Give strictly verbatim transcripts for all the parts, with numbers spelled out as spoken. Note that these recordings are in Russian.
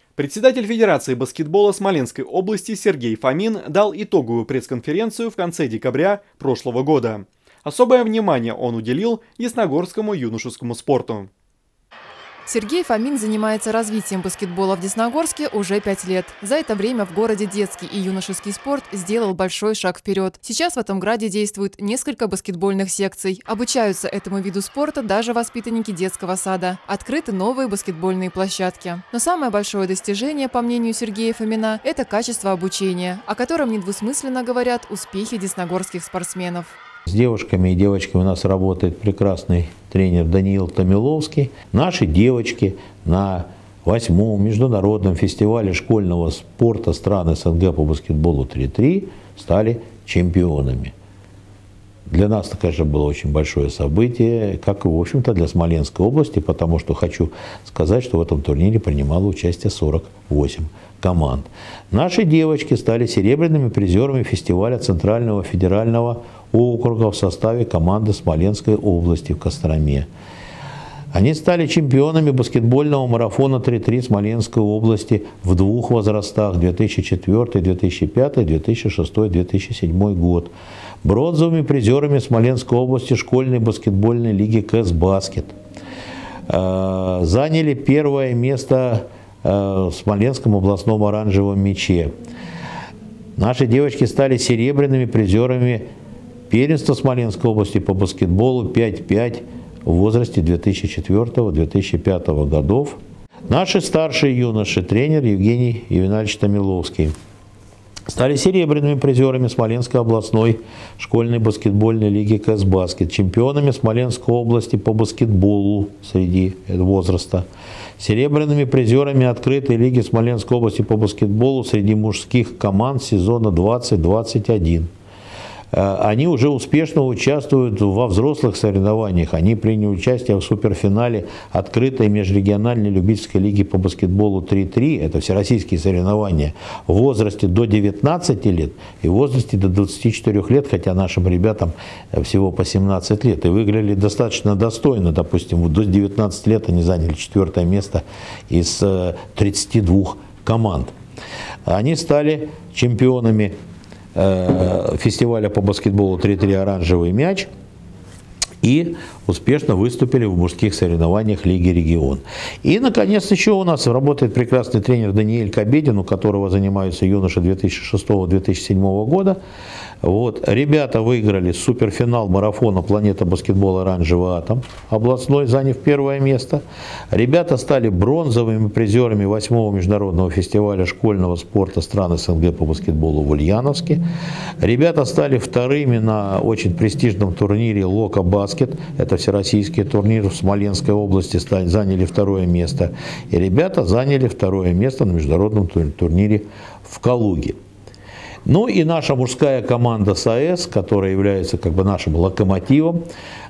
Председатель Федерации баскетбола Смоленской области Сергей Фомин дал итоговую пресс-конференцию в конце декабря прошлого года. Особое внимание он уделил ясногорскому юношескому спорту. Сергей Фомин занимается развитием баскетбола в Десногорске уже пять лет. За это время в городе детский и юношеский спорт сделал большой шаг вперед. Сейчас в этом граде действует несколько баскетбольных секций. Обучаются этому виду спорта даже воспитанники детского сада. Открыты новые баскетбольные площадки. Но самое большое достижение, по мнению Сергея Фомина, это качество обучения, о котором недвусмысленно говорят успехи десногорских спортсменов. С девушками и девочками у нас работает прекрасный тренер Даниил Томиловский. Наши девочки на восьмом международном фестивале школьного спорта стран СНГ по баскетболу три-три стали чемпионами. Для нас это, конечно, было очень большое событие, как и, в общем-то, для Смоленской области, потому что хочу сказать, что в этом турнире принимало участие сорок восемь команд. Наши девочки стали серебряными призерами фестиваля Центрального федерального округа в составе команды Смоленской области в Костроме. Они стали чемпионами баскетбольного марафона три-три Смоленской области в двух возрастах две тысячи четвёртый — две тысячи пятый, две тысячи шестой — две тысячи седьмой год. Бронзовыми призерами Смоленской области школьной баскетбольной лиги КС-Баскет. Заняли первое место в Смоленском областном оранжевом мяче. Наши девочки стали серебряными призерами первенства Смоленской области по баскетболу пять-пять в возрасте две тысячи четвёртого — две тысячи пятого годов. Наши старшие юноши, тренер Евгений Ювенальевич Томиловский, стали серебряными призерами Смоленской областной школьной баскетбольной лиги КС-Баскет, чемпионами Смоленской области по баскетболу среди возраста, серебряными призерами открытой лиги Смоленской области по баскетболу среди мужских команд сезона двадцать двадцать один. Они уже успешно участвуют во взрослых соревнованиях. Они приняли участие в суперфинале открытой межрегиональной любительской лиги по баскетболу три-три. Это всероссийские соревнования в возрасте до девятнадцати лет и в возрасте до двадцати четырёх лет, хотя нашим ребятам всего по семнадцать лет. И выиграли достаточно достойно. Допустим, до девятнадцати лет они заняли четвертое место из тридцати двух команд. Они стали чемпионами фестиваля по баскетболу три-три «Оранжевый мяч» и успешно выступили в мужских соревнованиях Лиги Регион. И, наконец, еще у нас работает прекрасный тренер Даниэль Кобедин, у которого занимаются юноши две тысячи шестого — две тысячи седьмого года. Вот. Ребята выиграли суперфинал марафона «Планета баскетбола Оранжевый атом» областной, заняв первое место. Ребята стали бронзовыми призерами восьмого международного фестиваля школьного спорта стран СНГ по баскетболу в Ульяновске. Ребята стали вторыми на очень престижном турнире «Лока Баскет». Это всероссийский турнир в Смоленской области, заняли второе место. И ребята заняли второе место на международном турнире в Калуге. Ну и наша мужская команда САЭС, которая является как бы нашим локомотивом,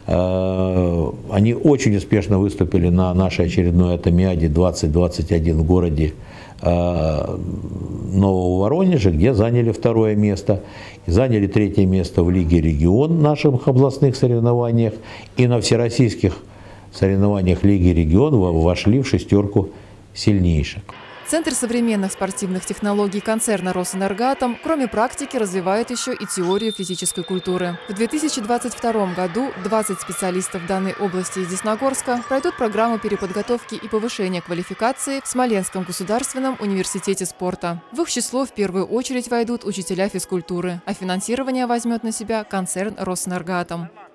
они очень успешно выступили на нашей очередной Атомиаде двадцать двадцать один в городе Нового Воронежа, где заняли второе место. Заняли третье место в Лиге Регион в наших областных соревнованиях. И на всероссийских соревнованиях Лиги Регион вошли в шестерку сильнейших. Центр современных спортивных технологий концерна «Росэнергоатом» кроме практики развивает еще и теорию физической культуры. В две тысячи двадцать втором году двадцать специалистов данной области из Десногорска пройдут программу переподготовки и повышения квалификации в Смоленском государственном университете спорта. В их число в первую очередь войдут учителя физкультуры, а финансирование возьмет на себя концерн «Росэнергоатом».